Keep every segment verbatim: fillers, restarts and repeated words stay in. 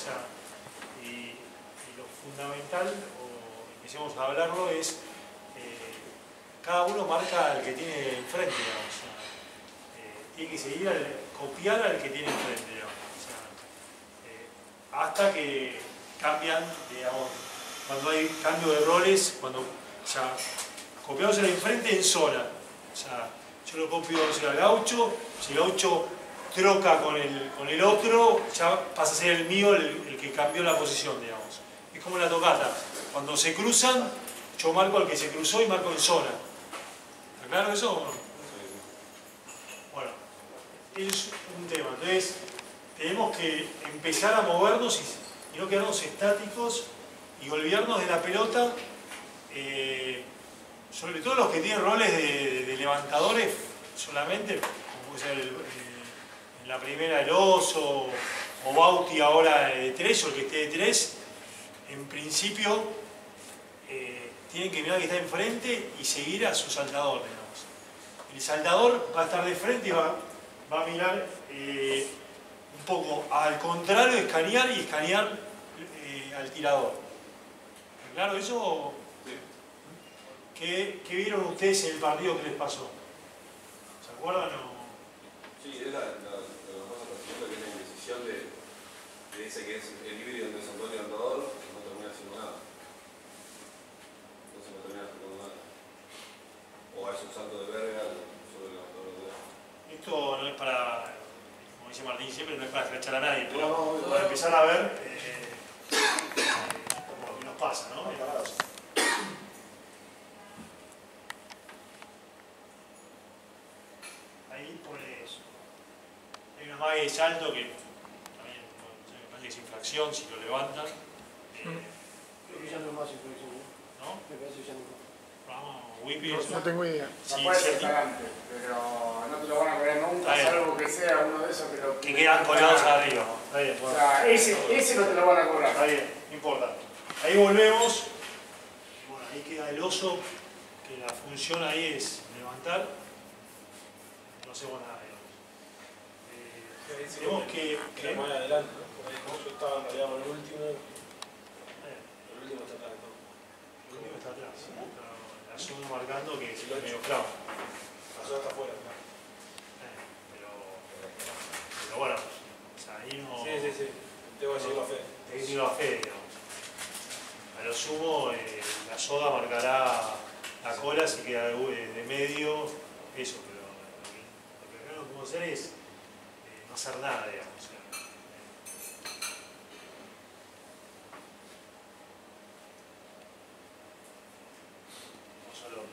sea, y, y lo fundamental, o empecemos a hablarlo, es eh, cada uno marca al que tiene enfrente, digamos, o sea, eh, tiene que seguir, al, copiar al que tiene enfrente, digamos, o sea, eh, hasta que cambian, digamos, cuando hay cambio de roles, cuando, o sea, copiamos al enfrente en zona, o sea, yo lo copio o sea, al gaucho, si el gaucho troca con el, con el otro, ya pasa a ser el mío el, el que cambió la posición, digamos. Es como la tocata. Cuando se cruzan, yo marco al que se cruzó y marco en zona. ¿Está claro eso? Bueno, es un tema. Entonces, tenemos que empezar a movernos y, y no quedarnos estáticos y olvidarnos de la pelota, eh, sobre todo los que tienen roles de, de, de levantadores solamente, como puede ser el, el en la primera el Oso o Bauti ahora de tres o el que esté de tres, en principio eh, tienen que mirar que está enfrente y seguir a su saltador, digamos. El saltador va a estar de frente y va, va a mirar eh, un poco al contrario, escanear y escanear eh, al tirador. ¿Claro eso? Sí. ¿Qué, ¿Qué vieron ustedes en el partido que les pasó? ¿Se acuerdan o...? Sí, es la, la, la cosa presidente que es la indecisión de, de ese que es el híbrido entre Santuario y Levantador, que no termina haciendo nada. Entonces no termina haciendo nada. O hace un salto de verga sobre el levantador de verga. Esto no es para, como dice Martín siempre, no es para flechar a nadie, pero no, no, no, para no. empezar a ver eh, eh, lo que nos pasa, ¿no? Ahí pone eso. Hay una mague de salto que también me parece que es infracción si lo levantan. Eh, Creo que ya no es más infracción, ¿no? ¿No? Me parece que ya no es más. Vamos, Whippy, No, eso. no tengo idea. Sí, No puede sí, ser sí. talante, pero no te lo van a cobrar nunca, Está bien. salvo que sea uno de esos que lo... Que quedan colgados arriba. Está bien, O bueno. sea, ese, ese no te lo van a Está cobrar. bien, no importa. Ahí volvemos. Bueno, ahí queda el oso, que la función ahí es levantar. No hacemos nada, digamos. Eh, tenemos que... Que que más adelante, ¿no? Porque yo estaba en realidad con el último, eh, el último está atrás de todo. el último está atrás. Pero la asumo marcando que es medio clavo. Pasó hasta afuera. Eh, pero, pero bueno, o sea, ahí no... Sí, sí, sí. Tengo que decir la fe. Técnico a fe, digamos. A lo sumo, eh, la soga marcará la cola si queda de, de medio, eso, pero lo que, lo que acá no podemos hacer es eh, no hacer nada, digamos. O sea, eh, no solo.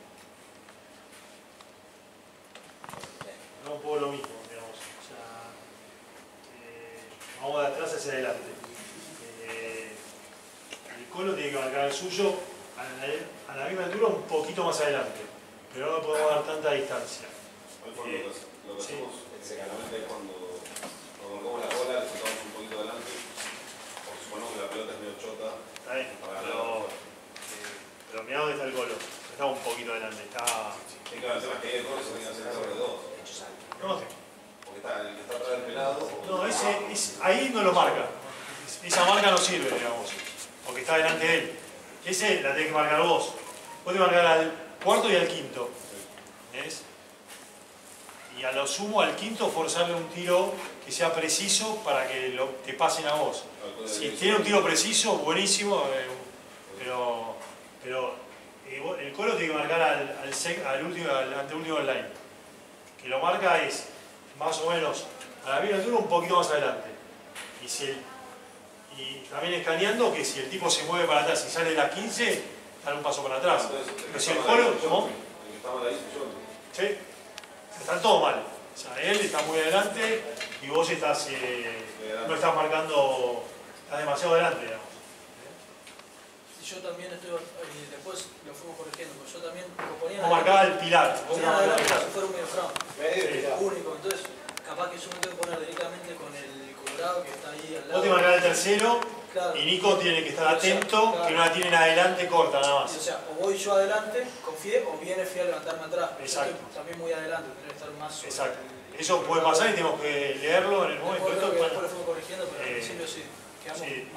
No un poco lo mismo, digamos. O sea, eh, vamos de atrás hacia adelante. Eh, el colo tiene que marcar el suyo a la, a la misma altura, un poquito más adelante, pero no podemos dar tanta distancia. Hoy por Eh, lo que, lo que sí. hacemos generalmente es cuando, cuando colocamos la cola, le sacamos un poquito adelante, porque suponemos que la pelota es medio chota. Está bien, pero, eh, pero mirá dónde está el colo. Está un poquito adelante, está... Y claro, el tema es que ahí el colo se tiene que hacer sobre dos. No, Porque está el que está atrás del pelado. no ese, ese- ahí no lo marca. Esa marca no sirve, digamos, porque está delante de él. Ese la tenés que marcar vos. Vos te marcar al cuarto y al quinto. ¿Ves? Y a lo sumo al quinto forzarle un tiro que sea preciso para que lo, te pasen a vos. Si tiene un tiro preciso, buenísimo, eh, pero, pero eh, vos- el colo tiene que marcar al, al, sec- al último, al anteúltimo del line. Que lo marca es más o menos a la misma altura, un poquito más adelante. Y, si el- y también escaneando que si el tipo se mueve para atrás y sale de las quince, dar un paso para atrás. Pero si el colo, ¿cómo? El que está mal ahí es yo. ¿Sí? Están todos mal. O sea, él está muy adelante y vos estás, eh, no estás marcando, estás demasiado adelante, digamos. Yo también estoy, y después lo fuimos corrigiendo, porque yo también proponía... Vos marcaba el pilar. Vos Sí, marcabas el adelante, pilar. si fuera un medio front. Sí. Único, entonces capaz que yo me tengo que poner directamente con el colorado que está ahí al lado. Vos te marcás el tercero Claro. y Nico tiene que estar atento, Claro. que no la tienen adelante corta nada Y, o más. sea, o voy yo adelante, confié, o viene Fie a levantarme atrás. Yo Exacto. estoy también muy adelante, tendría que estar más sobre Exacto. el- Eso puede pasar y tenemos que leerlo en el momento. Después, creo Esto, que bueno, después lo fuimos corrigiendo, pero al eh, principio sí. Quedamos sí,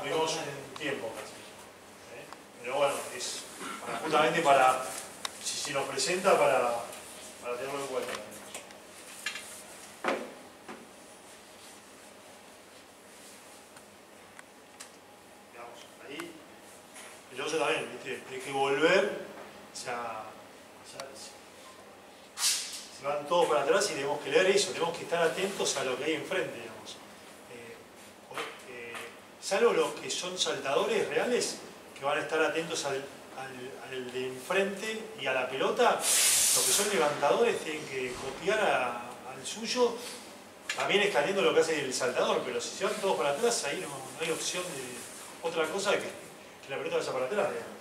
justamente para, si se nos presenta, para, para tenerlo en cuenta. Digamos, ahí, el oso también, ¿viste? Hay que volver, o sea, ya, se van todos para atrás y tenemos que leer eso, tenemos que estar atentos a lo que hay enfrente, digamos. Eh, eh, salvo los que son saltadores reales, que van a estar atentos al, al, al de enfrente y a la pelota, los que son levantadores tienen que copiar a, al suyo, también escaneando lo que hace el saltador, pero si se van todos para atrás, ahí no, no hay opción de otra cosa que, que la pelota vaya para atrás, digamos.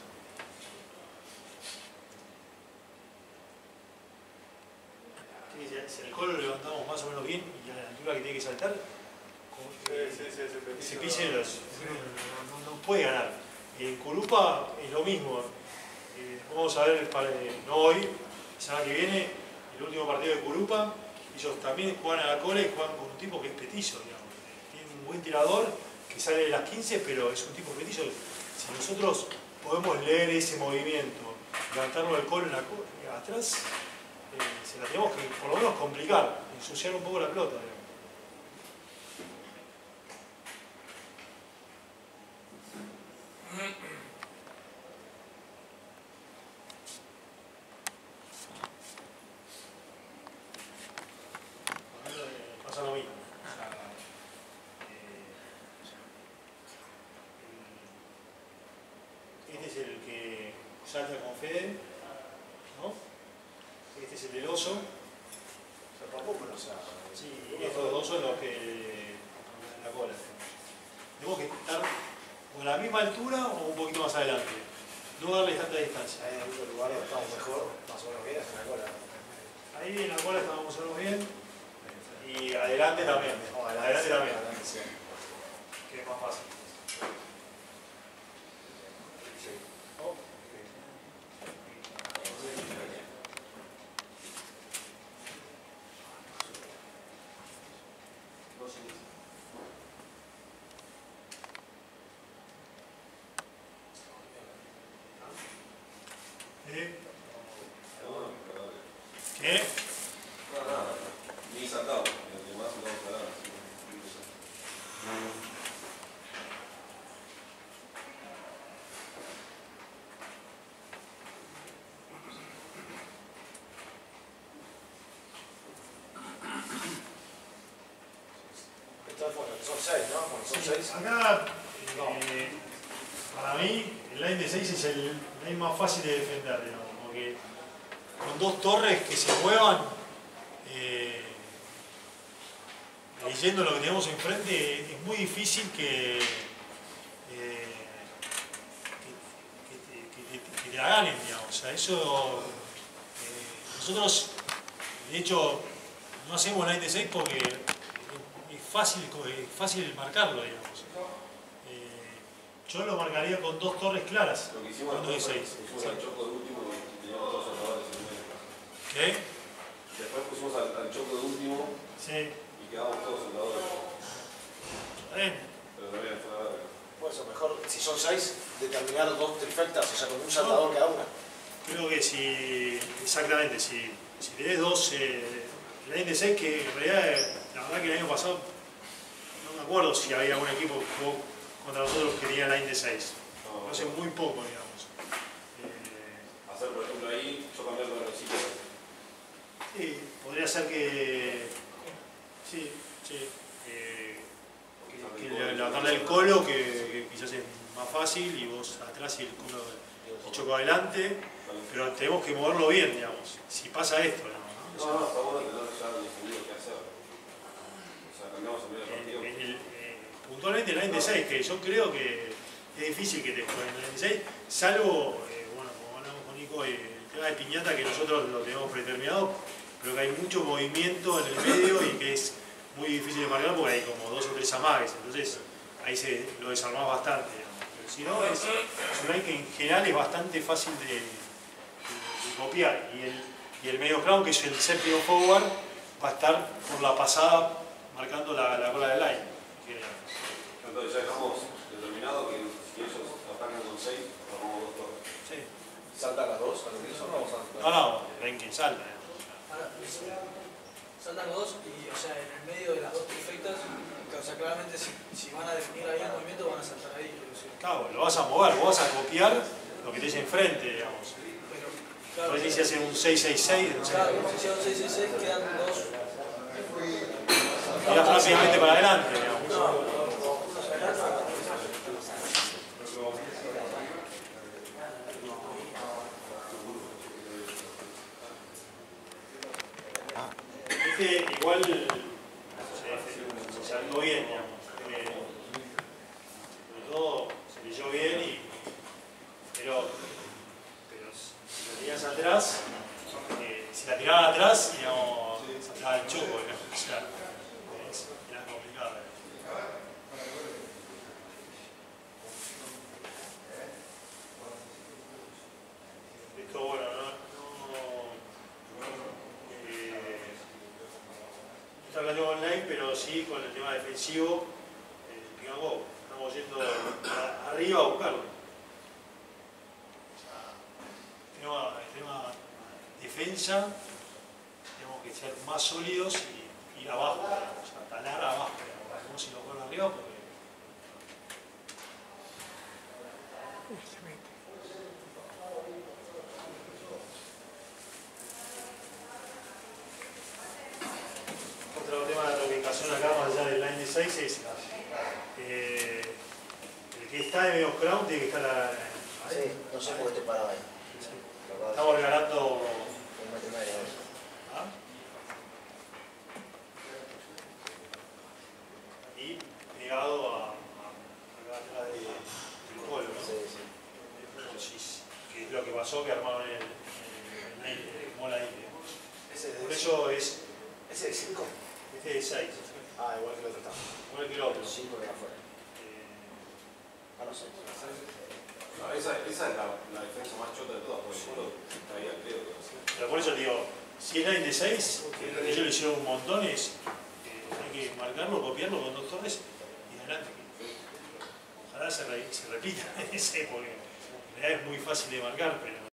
Si el colo lo levantamos más o menos bien y a la altura que tiene que saltar, Sí, sí, sí, ese pise no, no, no puede ganar. En Curupa es lo mismo. Eh, vamos a ver, para, no hoy, la semana que viene, el último partido de Curupa. Ellos también juegan a la cola y juegan con un tipo que es petizo, digamos. Tiene un buen tirador que sale de las quince, pero es un tipo petizo. Si nosotros podemos leer ese movimiento, levantarlo al colo en la co atrás, eh, se la tenemos que por lo menos complicar, ensuciar un poco la pelota, digamos. Pasa lo mismo. O sea, eh, este es el que salta con Fede, ¿no? Este es el del oso. Sí, y estos dos son los que la cola. Tenemos que estar o a la misma altura o un poquito más adelante. No darle tanta distancia. Hay en algún lugar donde estamos mejor, más o menos bien, en la cola. Ahí en la cola estamos más o menos bien. Y adelante también. No, Adelante también. Adelante, sí. Que es más fácil. Sí. ¿No? ¿Eh? ¿Qué? No, nada, ni saltado, los demás no parados. Esto, bueno, son seis, ¿no? Bueno, son seis. Acá, eh, para mí, el line de seis es el line más fácil de defender, digamos, porque con dos torres que se muevan, eh, leyendo lo que tenemos enfrente, es muy difícil que, eh, que, que, que, que te la ganen, digamos. O sea, eso, eh, nosotros, de hecho, no hacemos line de seis porque es fácil, es fácil marcarlo, digamos. Yo lo marcaría con dos torres claras. Lo que hicimos con dos de seis. pusimos al choco de último y teníamos dos saltadores en medio. ¿Qué? Después pusimos al, al choco de último Sí. y quedamos todos saltadores. Está bien. Pero también fue la verga. Por eso, mejor, si son seis, determinar dos trifectas, o sea, con un saltador cada una. Creo que si, exactamente, si, si tenés dos, eh, la line de seis, que en realidad, eh, la verdad que el año pasado, no me acuerdo si había algún equipo que jugó contra nosotros que tenía line de seis. No, Hace muy poco, digamos. Eh, hacer, por ejemplo, ahí, yo cambiarlo de reciclo. sí, podría ser que, sí, sí, eh, que, que levantarle el colo, que, que quizás es más fácil, y vos atrás y el colo y choco adelante, pero tenemos que moverlo bien, digamos, si pasa esto, ¿no? No, no, está bueno tener ya definido qué hacer. O sea, cambiamos en medio del partido. En el, eh, puntualmente el line de seis, que yo creo que es difícil que te jueguen el line de seis, salvo, eh, bueno, como hablamos con Nico, eh, el tema de piñata que nosotros lo tenemos predeterminado, pero que hay mucho movimiento en el medio y que es muy difícil de marcar porque hay como dos o tres amagues, entonces ahí se lo desarmás bastante, digamos. Pero si no, es, es un line que en general es bastante fácil de, de, de copiar, y el, y el medio clown, que es el séptimo forward, va a estar por la pasada marcando la, la cola del line. Entonces ya dejamos determinado que si ellos atacan con seis, tomamos dos torres. Sí. Saltan claramente si, si van a definir ahí el movimiento van a saltar ahí. Inclusive. Claro, lo vas a mover, vos vas a copiar lo que tenés enfrente, digamos. Pero, claro, Por ahí se hace un seis seis seis, no sé. claro, si hicieron seis seis seis quedan dos. Tirás rápidamente para adelante, digamos. No, Este igual se, se andó bien, digamos. Eh, sobre todo se leyó bien, y, pero, pero si lo tenías atrás, eh, si la tiraban atrás, digamos, saltaba el choco, ¿no? O sea, es, era complicado. Esto, bueno, no, no eh, está hablando online, pero sí con el tema defensivo, eh, digamos, estamos yendo a- arriba a buscarlo. O sea, el tema, el tema defensa, tenemos que ser más sólidos y ir abajo, o sea, talar abajo, no si lo ponen arriba, porque otro tema de la ubicación acá, más allá del line de seis, es eh, el que está de medio ground tiene que estar a, Sí, no sé por qué estoy parado ahí. estamos regalando Un metro y medio. ¿ah? Y pegado a, a acá atrás de- del polo, ¿no? Sí, sí. Entonces, que es lo que pasó, que armaron el, el, el, el mola ahí. Ese Por de eso es ¿Ese de cinco? este de seis, Ah, igual que el otro está. igual que el otro. cinco de afuera. Eh, Ah, no sé. No, esa, esa es la, la defensa más chota de todas, porque el polo está ahí al pedo. Pero por eso te digo, si es line de seis, que ellos lo hicieron un montón, es eh, hay que marcarlo, copiarlo con dos torres y adelante. Ojalá se, re- se repita ese, porque en realidad es muy fácil de marcar, pero